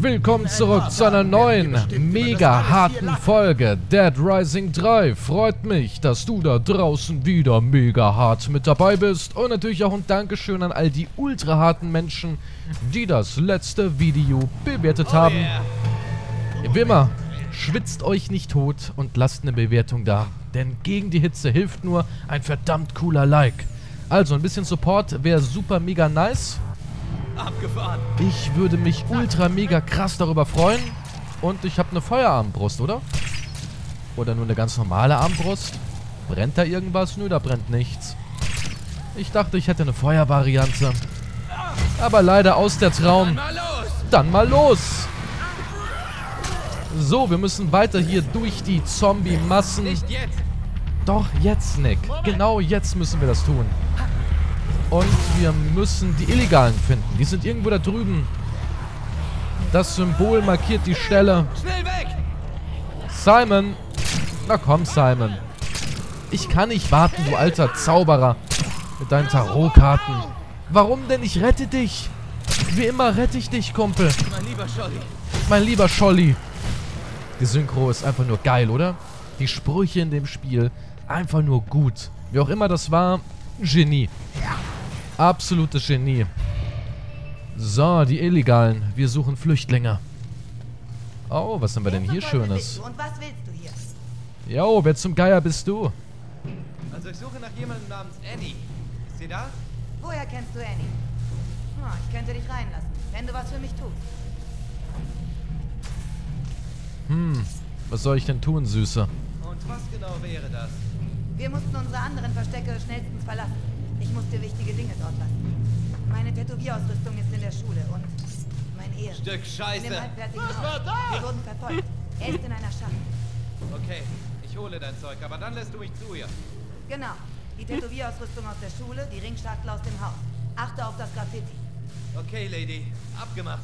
Willkommen zurück zu einer neuen, mega harten Folge Dead Rising 3. Freut mich, dass du da draußen wieder mega hart mit dabei bist. Und natürlich auch ein Dankeschön an all die ultra harten Menschen, die das letzte Video bewertet haben. Wie immer, schwitzt euch nicht tot und lasst eine Bewertung da. Denn gegen die Hitze hilft nur ein verdammt cooler Like. Also ein bisschen Support wäre super mega nice. Abgefahren. Ich würde mich ultra mega krass darüber freuen. Und ich habe eine Feuerarmbrust, oder? Oder nur eine ganz normale Armbrust? Brennt da irgendwas? Nö, da brennt nichts. Ich dachte, ich hätte eine Feuervariante. Aber leider aus der Traum. Dann mal los! So, wir müssen weiter hier durch die Zombie-Massen. Nicht jetzt. Doch, jetzt, Nick. Genau jetzt müssen wir das tun. Und wir müssen die Illegalen finden. Die sind irgendwo da drüben. Das Symbol markiert die Stelle. Schnell weg! Simon! Na komm, Simon. Ich kann nicht warten, du alter Zauberer. Mit deinen Tarotkarten. Warum denn? Ich rette dich. Wie immer rette ich dich, Kumpel. Mein lieber Scholli. Mein lieber Scholli. Die Synchro ist einfach nur geil, oder? Die Sprüche in dem Spiel. Einfach nur gut. Wie auch immer das war. Genie. Absolutes Genie. So, die Illegalen. Wir suchen Flüchtlinge. Oh, was haben wir denn hier Schönes? Und was willst du hier? Jo, wer zum Geier bist du? Also ich suche nach jemandem namens Annie. Ist sie da? Woher kennst du Annie? Oh, ich könnte dich reinlassen, wenn du was für mich tust. Was soll ich denn tun, Süße? Und was genau wäre das? Wir mussten unsere anderen Verstecke schnellstens verlassen. Ich musste wichtige Dinge dort lassen. Meine Tätowierausrüstung ist in der Schule und mein Ehe. Stück In Scheiße. dem halbfertigen Haus. Wir wurden verfolgt. Er ist in einer Schachtel. Okay, ich hole dein Zeug, aber dann lässt du mich zu ihr. Genau. Die Tätowierausrüstung aus der Schule, die Ringschachtel aus dem Haus. Achte auf das Graffiti. Okay, Lady. Abgemacht.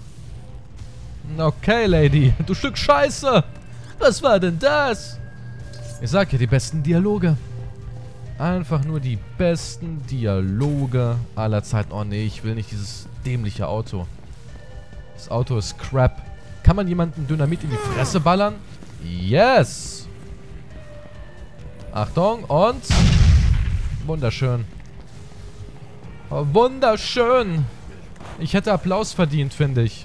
Okay, Lady. Du Stück Scheiße. Was war denn das? Ich sag ja, die besten Dialoge. Einfach nur die besten Dialoge aller Zeiten. Oh nee, ich will nicht dieses dämliche Auto. Das Auto ist crap. Kann man jemanden Dynamit in die Fresse ballern? Yes! Achtung und... Wunderschön. Oh, wunderschön! Ich hätte Applaus verdient, finde ich.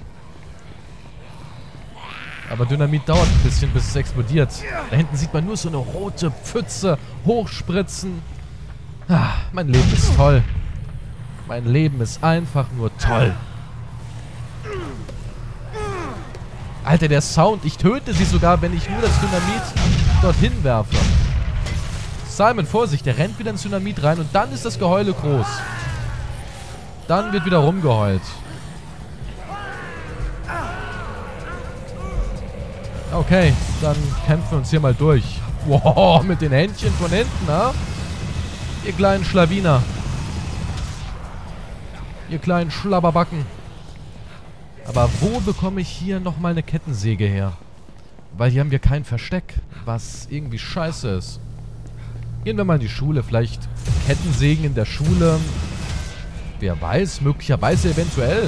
Aber Dynamit dauert ein bisschen, bis es explodiert. Da hinten sieht man nur so eine rote Pfütze hochspritzen. Ah, mein Leben ist toll. Mein Leben ist einfach nur toll. Alter, der Sound. Ich töte sie sogar, wenn ich nur das Dynamit dorthin werfe. Simon, Vorsicht, der rennt wieder ins Dynamit rein und dann ist das Geheule groß. Dann wird wieder rumgeheult. Okay, dann kämpfen wir uns hier mal durch. Wow, mit den Händchen von hinten, ha? Ihr kleinen Schlawiner. Ihr kleinen Schlabberbacken. Aber wo bekomme ich hier nochmal eine Kettensäge her? Weil hier haben wir kein Versteck, was irgendwie scheiße ist. Gehen wir mal in die Schule. Vielleicht Kettensägen in der Schule. Wer weiß, möglicherweise eventuell.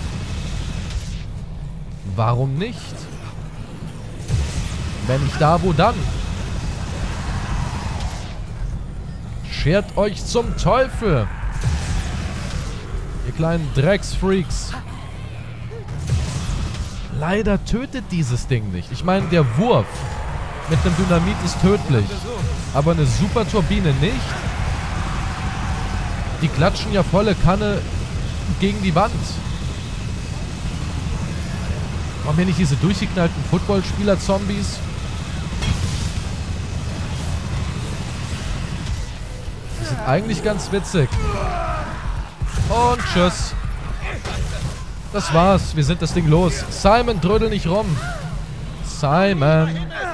Warum nicht? Wenn nicht da, wo dann? Schert euch zum Teufel! Ihr kleinen Drecksfreaks. Leider tötet dieses Ding nicht. Ich meine, der Wurf mit dem Dynamit ist tödlich. Aber eine Superturbine nicht. Die klatschen ja volle Kanne gegen die Wand. Warum hier nicht diese durchgeknallten Footballspieler-Zombies? Die sind eigentlich ganz witzig. Und tschüss. Das war's. Wir sind das Ding los. Simon, drödel nicht rum. Simon.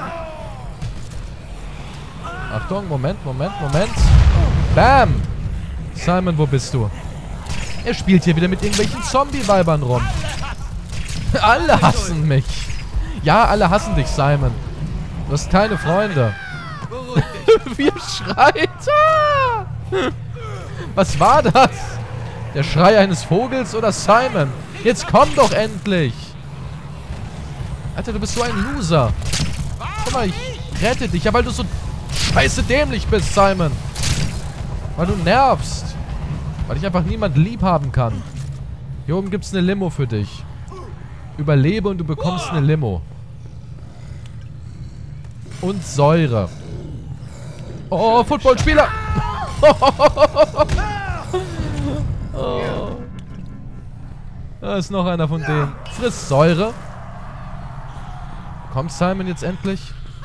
Achtung, Moment. Bam. Simon, wo bist du? Er spielt hier wieder mit irgendwelchen Zombie-Weibern rum. Alle hassen mich. Ja, alle hassen dich, Simon. Du hast keine Freunde. Wie er schreit. Ah! Was war das? Der Schrei eines Vogels oder Simon? Jetzt komm doch endlich. Alter, du bist so ein Loser. Guck mal, ich rette dich. Ja, weil du so scheiße dämlich bist, Simon. Weil du nervst. Weil ich einfach niemand lieb haben kann. Hier oben gibt's eine Limo für dich. Überlebe und du bekommst eine Limo. Und Säure. Oh, Footballspieler. Oh. Da ist noch einer von denen. Friss Säure. Kommt Simon jetzt endlich?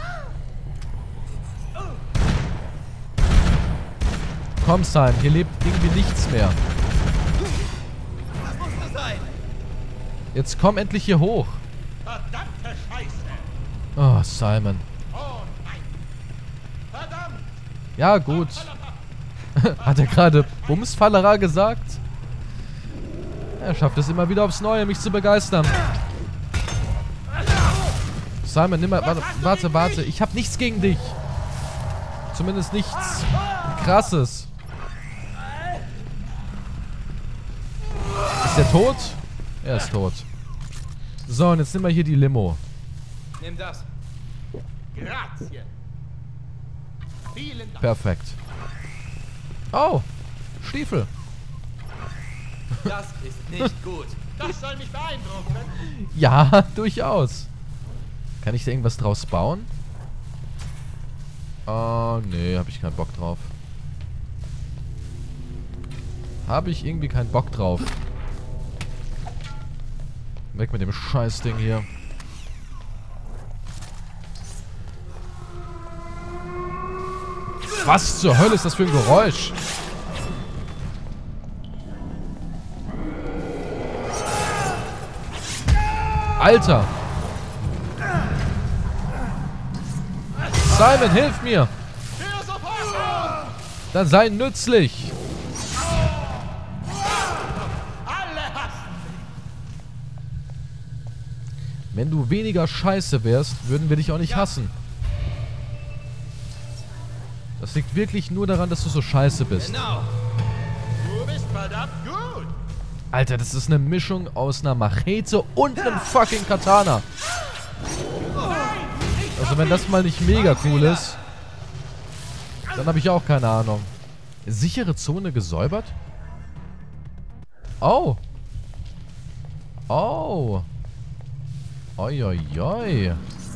Komm, Simon, hier lebt irgendwie nichts mehr. Das muss nur sein. Jetzt komm endlich hier hoch. Verdammte Scheiße! Oh, Simon. Oh nein! Verdammt! Ja, gut. Hat er gerade Bumsfallera gesagt? Er schafft es immer wieder aufs Neue, mich zu begeistern. Simon, nimm mal... Warte. Ich hab nichts gegen dich. Zumindest nichts Krasses. Ist er tot? Er ist tot. So, und jetzt nimm mal hier die Limo. Nimm das. Grazie! Vielen Dank! Perfekt. Oh, Stiefel. Das ist nicht gut. Das soll mich beeindrucken! Ja, durchaus. Kann ich da irgendwas draus bauen? Oh, nee, habe ich keinen Bock drauf. Habe ich irgendwie keinen Bock drauf. Weg mit dem Scheißding hier. Was zur Hölle ist das für ein Geräusch? Alter! Simon, hilf mir! Für sofort! Dann sei nützlich! Alle hassen! Wenn du weniger scheiße wärst, würden wir dich auch nicht hassen. Das liegt wirklich nur daran, dass du so scheiße bist. Genau. Du bist verdammt gut! Alter, das ist eine Mischung aus einer Machete und einem fucking Katana. Also wenn das mal nicht mega cool ist, dann habe ich auch keine Ahnung. Sichere Zone gesäubert? Oh. Oh. Oi, oi, oi.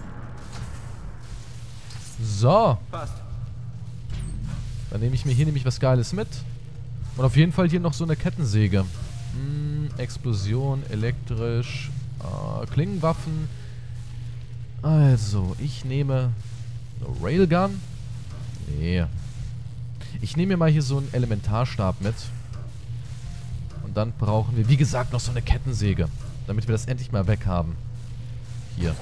So. Passt. Dann nehme ich mir hier nämlich was Geiles mit. Und auf jeden Fall hier noch so eine Kettensäge. Explosion, elektrisch, Klingenwaffen. Also, ich nehme eine Railgun. Nee. Ich nehme mir mal hier so einen Elementarstab mit. Und dann brauchen wir, wie gesagt, noch so eine Kettensäge. Damit wir das endlich mal weg haben. Hier.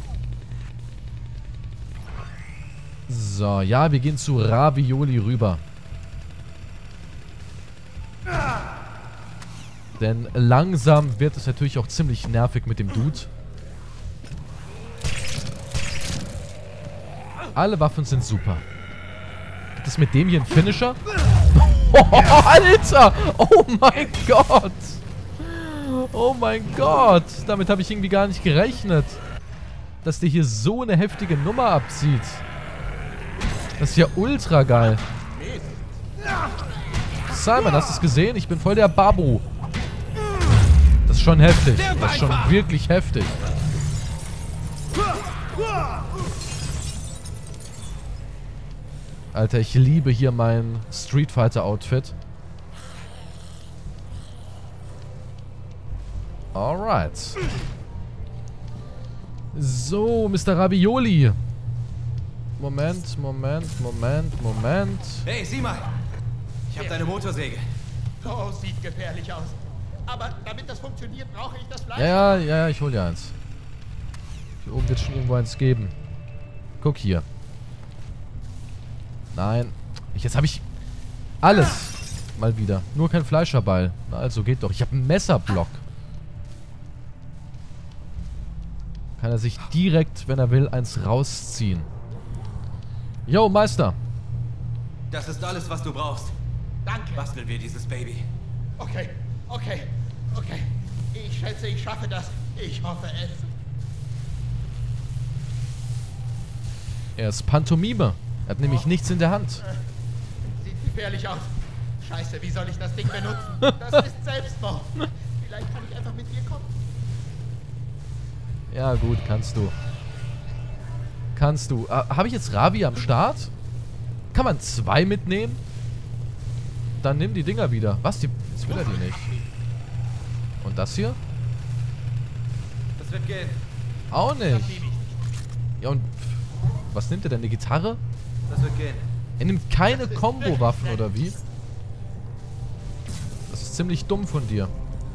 So, ja, wir gehen zu Ravioli rüber. Denn langsam wird es natürlich auch ziemlich nervig mit dem Dude. Alle Waffen sind super. Gibt es mit dem hier einen Finisher? Oh, Alter! Oh mein Gott! Oh mein Gott! Damit habe ich irgendwie gar nicht gerechnet. Dass der hier so eine heftige Nummer abzieht. Das ist ja ultra geil. Simon, hast du es gesehen? Ich bin voll der Babu. Das ist schon heftig. Das ist schon wirklich heftig. Alter, ich liebe hier mein Street Fighter Outfit. Alright. So, Mr. Ravioli. Moment. Hey, sieh mal. Ich habe deine Motorsäge. Oh, sieht gefährlich aus. Aber damit das funktioniert, brauche ich das Fleisch. Ja, ich hol dir eins. Hier oben wird schon irgendwo eins geben. Guck hier. Nein. Jetzt habe ich alles. Mal wieder. Nur kein Fleischerball. Na also, geht doch. Ich habe einen Messerblock. Kann er sich direkt, wenn er will, eins rausziehen. Yo, Meister. Das ist alles, was du brauchst. Danke. Basteln wir dieses Baby. Okay. Ich schätze, ich schaffe das. Ich hoffe es. Er ist Pantomime. Er hat nämlich nichts in der Hand. Sieht gefährlich aus. Scheiße, wie soll ich das Ding benutzen? Das ist Selbstmord. Vielleicht kann ich einfach mit dir kommen. Ja gut, kannst du. Kannst du. Habe ich jetzt Ravi am Start? Kann man 2 mitnehmen? Dann nimm die Dinger wieder. Was? Jetzt will er die nicht. Und das hier? Das wird gehen. Auch nicht. Ja und... Was nimmt er denn? Eine Gitarre? Das wird gehen. Er nimmt keine Combo-Waffen oder wie? Das ist ziemlich dumm von dir.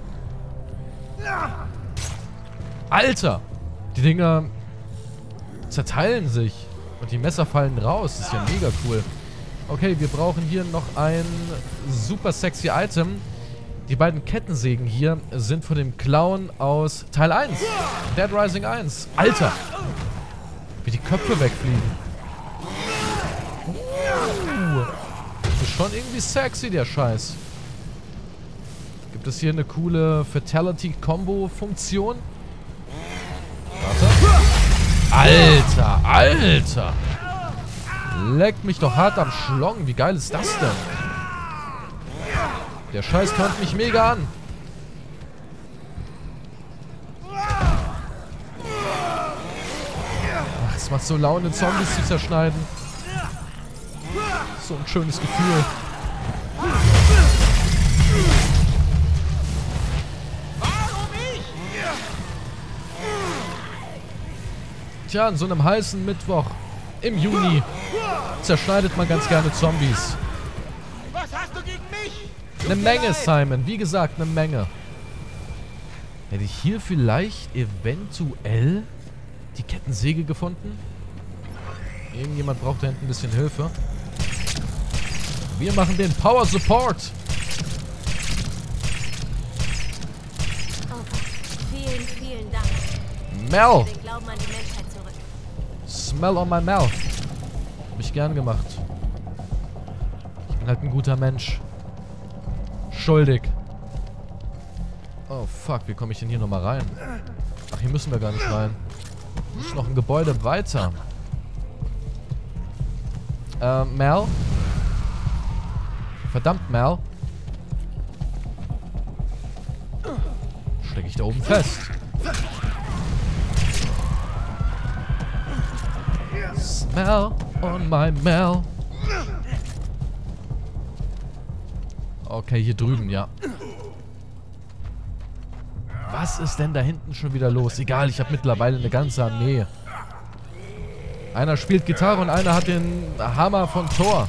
Alter! Die Dinger zerteilen sich. Und die Messer fallen raus. Das ist ja mega cool. Okay, wir brauchen hier noch ein super sexy Item. Die beiden Kettensägen hier sind von dem Clown aus Teil 1. Dead Rising 1. Alter! Wie die Köpfe wegfliegen. Das ist schon irgendwie sexy, der Scheiß. Gibt es hier eine coole Fatality-Combo-Funktion? Warte. Alter, Alter! Leckt mich doch hart am Schlong. Wie geil ist das denn? Der Scheiß kommt mich mega an. Ach, es macht so Laune, Zombies zu zerschneiden. So ein schönes Gefühl. Tja, an so einem heißen Mittwoch im Juni zerschneidet man ganz gerne Zombies. Was hast du gegen mich? Eine Menge, Simon. Wie gesagt, eine Menge. Hätte ich hier vielleicht eventuell die Kettensäge gefunden? Irgendjemand braucht da hinten ein bisschen Hilfe. Wir machen den Power Support. Vielen, vielen Dank. Mel. Den Glauben an die Menschheit zurück. Smell on my mouth. Hab ich gern gemacht. Ich bin halt ein guter Mensch. Schuldig. Oh fuck, wie komme ich denn hier nochmal rein? Ach, hier müssen wir gar nicht rein. Das ist noch ein Gebäude weiter. Mel? Verdammt, Mel. Stecke ich da oben fest. Smell on my Mel. Okay, hier drüben, ja. Was ist denn da hinten schon wieder los? Egal, ich habe mittlerweile eine ganze Armee. Einer spielt Gitarre und einer hat den Hammer von Thor.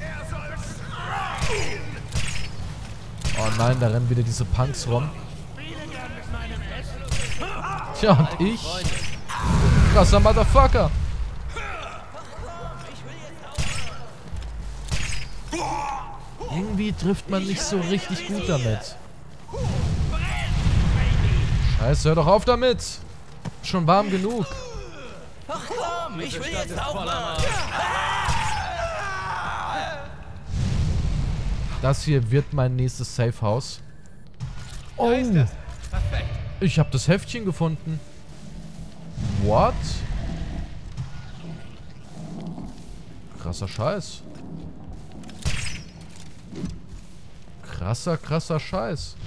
Oh nein, da rennen wieder diese Punks rum. Tja, und ich? Krasser Motherfucker. Irgendwie trifft man nicht so richtig gut damit. Scheiße, hör doch auf damit. Schon warm genug. Ach komm, ich will jetzt auch mal. Das hier wird mein nächstes Safe House. Oh. Perfekt. Ich habe das Heftchen gefunden. What? Krasser Scheiß. Krasser Scheiß.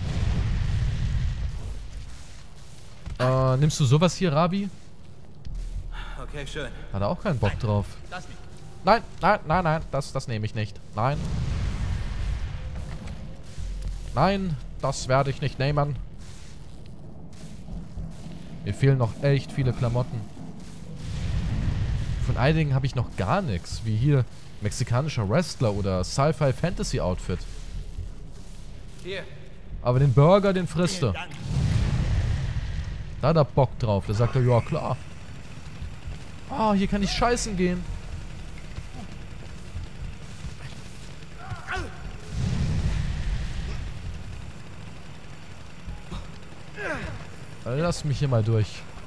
Nimmst du sowas hier, Rabi? Okay, schön. Hat er auch keinen Bock drauf. Das nicht. Nein, das nehme ich nicht. Nein. Nein, das werde ich nicht nehmen. Mir fehlen noch echt viele Klamotten. Von einigen habe ich noch gar nichts. Wie hier mexikanischer Wrestler oder Sci-Fi Fantasy Outfit. Hier. Aber den Burger, den frisst du. Da hat er Bock drauf. Da sagt er, ja klar. Ah, hier kann ich scheißen gehen. Lass mich hier mal durch.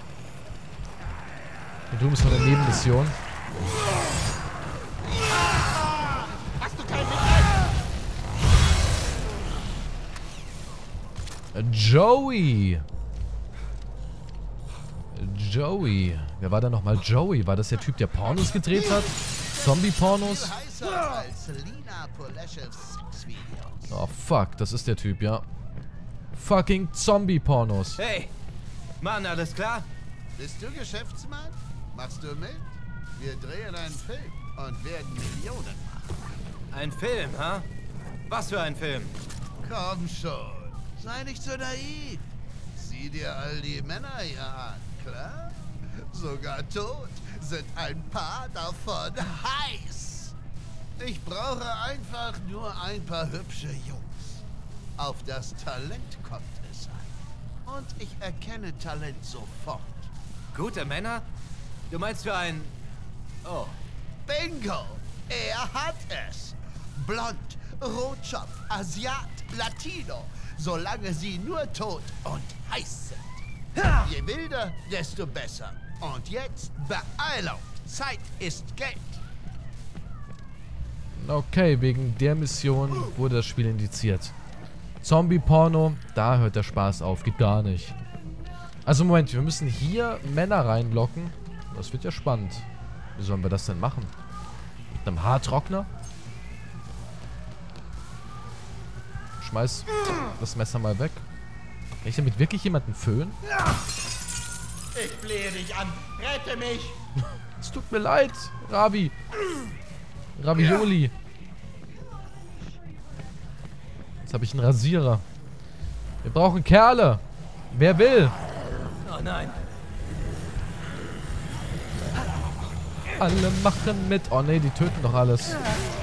Hier drüben ist noch eine Nebenmission. Hast du kein Mitleid? Joey. Joey. Wer war da nochmal Joey? War das der Typ, der Pornos gedreht hat? Zombie-Pornos? Heißer als Lina Poleschevs Sexvideos. Oh, fuck. Das ist der Typ, ja. Fucking Zombie-Pornos. Hey! Mann, alles klar? Bist du Geschäftsmann? Machst du mit? Wir drehen einen Film und werden Millionen machen. Ein Film, ha? Was für ein Film? Komm schon. Sei nicht so naiv. Sieh dir all die Männer hier an, klar? Sogar tot sind ein paar davon heiß. Ich brauche einfach nur ein paar hübsche Jungs. Auf das Talent kommt es an. Und ich erkenne Talent sofort. Gute Männer? Du meinst für ein... Oh. Bingo! Er hat es. Blond, Rotschopf, Asiat, Latino. Solange sie nur tot und heiß sind. Je wilder, desto besser. Und jetzt Beeilung. Zeit ist Geld. Okay, wegen der Mission wurde das Spiel indiziert. Zombie-Porno, da hört der Spaß auf. Geht gar nicht. Also Moment, wir müssen hier Männer reinlocken. Das wird ja spannend. Wie sollen wir das denn machen? Mit einem Haartrockner? Schmeiß das Messer mal weg. Kann ich damit wirklich jemanden föhnen? Ich flehe dich an. Rette mich. Es tut mir leid, Ravi. Ravioli. Jetzt habe ich einen Rasierer. Wir brauchen Kerle. Wer will? Oh nein. Alle machen mit. Oh ne, die töten doch alles.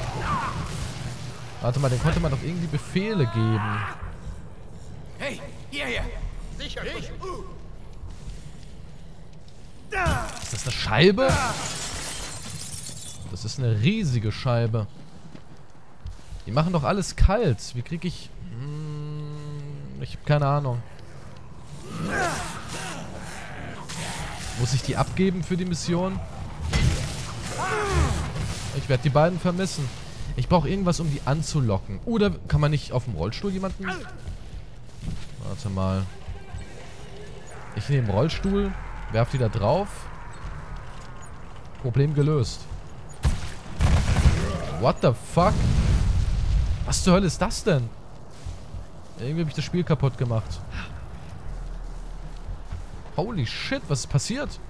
Warte mal, den konnte man doch irgendwie Befehle geben. Hey, hierher. Sicher, ich. Ist das eine Scheibe? Das ist eine riesige Scheibe. Die machen doch alles kalt. Wie kriege ich... ich habe keine Ahnung. Muss ich die abgeben für die Mission? Ich werde die beiden vermissen. Ich brauche irgendwas, um die anzulocken. Oder kann man nicht auf dem Rollstuhl jemanden... Warte mal. Ich nehme den Rollstuhl, werf die da drauf. Problem gelöst. What the fuck? Was zur Hölle ist das denn? Irgendwie habe ich das Spiel kaputt gemacht. Holy shit, was ist passiert?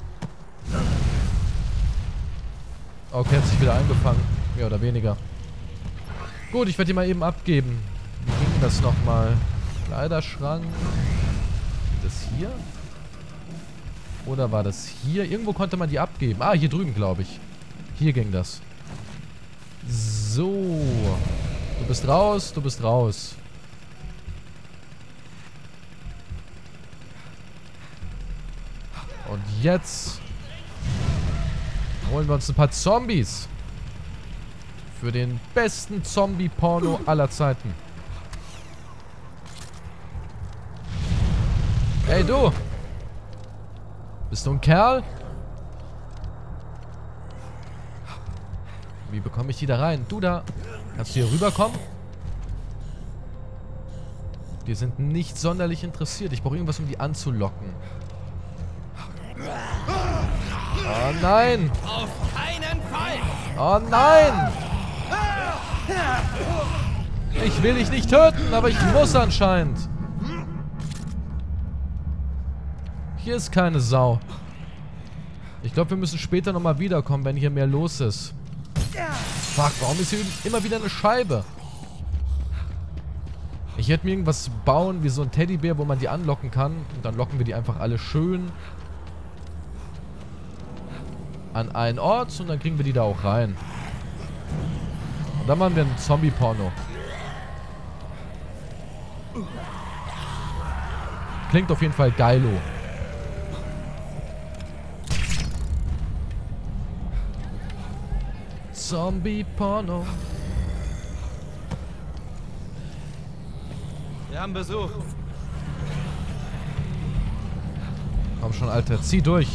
Okay, hat sich wieder eingefangen. Mehr oder weniger. Gut, ich werde die mal eben abgeben. Wie ging das nochmal? Kleiderschrank. Das hier? Oder war das hier? Irgendwo konnte man die abgeben. Ah, hier drüben, glaube ich. Hier ging das. So. Du bist raus, du bist raus. Und jetzt holen wir uns ein paar Zombies. Für den besten Zombie-Porno aller Zeiten. Hey, du! Bist du ein Kerl? Wie bekomme ich die da rein? Du da! Kannst du hier rüberkommen? Die sind nicht sonderlich interessiert. Ich brauche irgendwas, um die anzulocken. Oh nein! Auf keinen Fall! Oh nein! Ich will dich nicht töten, aber ich muss anscheinend. Hier ist keine Sau. Ich glaube, wir müssen später nochmal wiederkommen, wenn hier mehr los ist. Fuck, warum ist hier immer wieder eine Scheibe? Ich hätte mir irgendwas bauen, wie so ein Teddybär, wo man die anlocken kann. Und dann locken wir die einfach alle schön an einen Ort und dann kriegen wir die da auch rein. Und dann machen wir einen Zombie-Porno. Klingt auf jeden Fall geilo. Zombie-Porno. Wir haben Besuch. Komm schon, Alter. Zieh durch.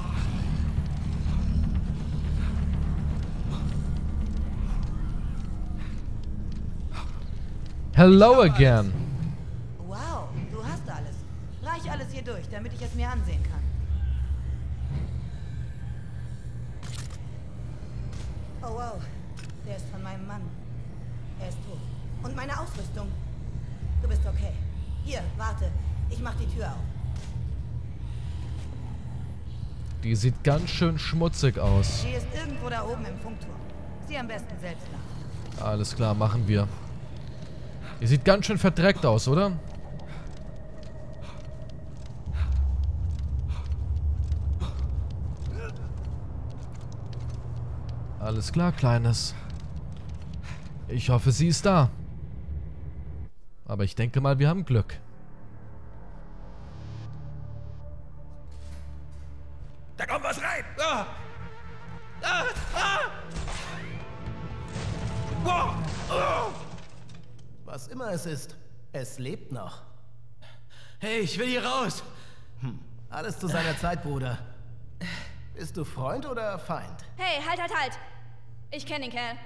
Hello again. Wow, du hast alles. Reich alles hier durch, damit ich es mir ansehen kann. Oh wow, der ist von meinem Mann. Er ist tot. Und meine Ausrüstung. Du bist okay. Hier, warte. Ich mach die Tür auf. Die sieht ganz schön schmutzig aus. Sie ist irgendwo da oben im Funkturm. Sieh am besten selbst nach. Alles klar, machen wir. Die sieht ganz schön verdreckt aus, oder? Alles klar, Kleines. Ich hoffe, sie ist da. Aber ich denke mal, wir haben Glück. Da kommt was rein! Was immer es ist, es lebt noch. Hey, ich will hier raus! Alles zu seiner Zeit, Bruder. Bist du Freund oder Feind? Hey, halt! Ich kenne den Kerl.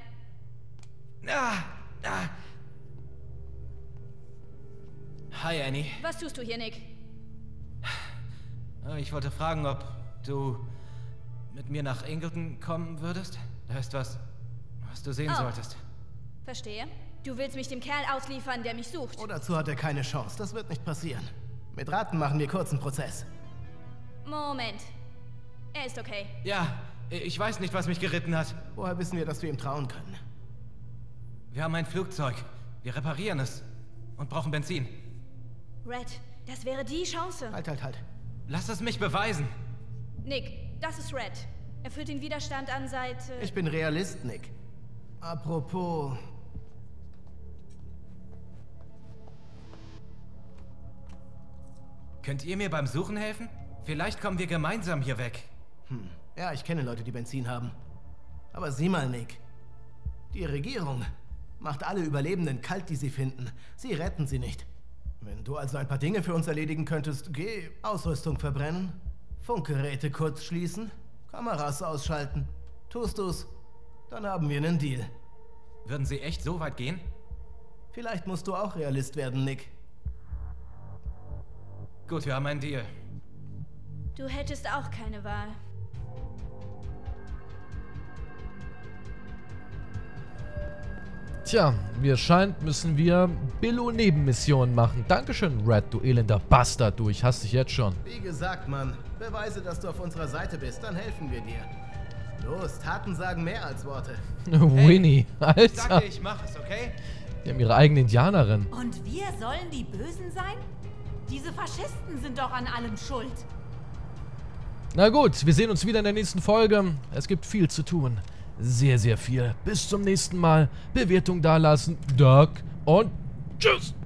Hi, Annie. Was tust du hier, Nick? Ich wollte fragen, ob du mit mir nach Ingleton kommen würdest? Da ist was du sehen solltest. Verstehe. Du willst mich dem Kerl ausliefern, der mich sucht. Oh, dazu hat er keine Chance. Das wird nicht passieren. Mit Raten machen wir kurzen Prozess. Moment. Er ist okay. Ja, ich weiß nicht, was mich geritten hat. Woher wissen wir, dass wir ihm trauen können? Wir haben ein Flugzeug. Wir reparieren es. Und brauchen Benzin. Red, das wäre die Chance. Halt. Lass es mich beweisen. Nick, das ist Red. Er führt den Widerstand an seit... Ich bin Realist, Nick. Apropos... Könnt ihr mir beim Suchen helfen? Vielleicht kommen wir gemeinsam hier weg. Ja, ich kenne Leute, die Benzin haben. Aber sieh mal, Nick. Die Regierung macht alle Überlebenden kalt, die sie finden. Sie retten sie nicht. Wenn du also ein paar Dinge für uns erledigen könntest, geh Ausrüstung verbrennen, Funkgeräte kurz schließen, Kameras ausschalten. Tust du's, dann haben wir einen Deal. Würden sie echt so weit gehen? Vielleicht musst du auch Realist werden, Nick. Gut, wir haben einen Deal. Du hättest auch keine Wahl. Tja, wie es scheint, müssen wir Billo-Nebenmissionen machen. Dankeschön, Red, du elender Bastard, du. Ich hasse dich jetzt schon. Wie gesagt, Mann, beweise, dass du auf unserer Seite bist, dann helfen wir dir. Los, Taten sagen mehr als Worte. Winnie, Ich Alter. sagte, ich mach es, okay? Die haben ihre eigene Indianerin. Und wir sollen die Bösen sein? Diese Faschisten sind doch an allem schuld. Na gut, wir sehen uns wieder in der nächsten Folge. Es gibt viel zu tun. Sehr, sehr viel. Bis zum nächsten Mal. Bewertung dalassen. Duck und tschüss.